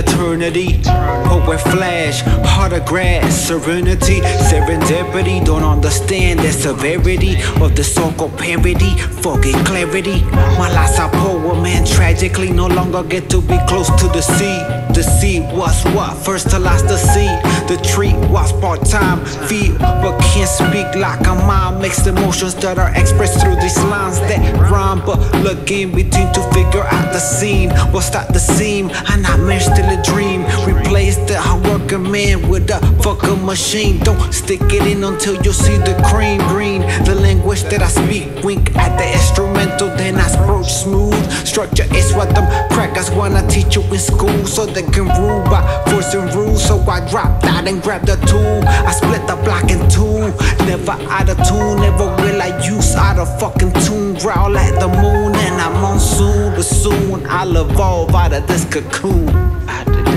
eternity. Poet flash, heart of grass, serenity, serendipity. Don't understand the severity of the so-called parody. Forget clarity. My life's a poem, man. Tragically, no longer get to be close to the sea. The seed was what? First to last the seed. The tree was part-time. Feel but can't speak like a mind. Mixed emotions that are expressed through these lines that rhyme, but look in between to figure out the scene. What's that the seam? A nightmare, still a dream. Replace the hard-working man with a fucking machine. Don't stick it in until you see the cream green. The language that I speak, wink at the instrumental, then I approach smooth. Structure is what them crackers wanna teach you in school, so they can rule by forcing rules. So I dropped out and grabbed the tool. I split the block in two. Never out of tune, never will I use out of fucking tune. Growl at the moon and I'm on soon, but soon I'll evolve out of this cocoon.